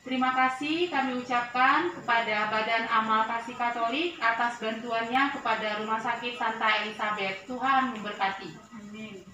Terima kasih kami ucapkan kepada Badan Amal Kasih Katolik atas bantuannya kepada Rumah Sakit Santa Elizabeth. Tuhan memberkati. Amin.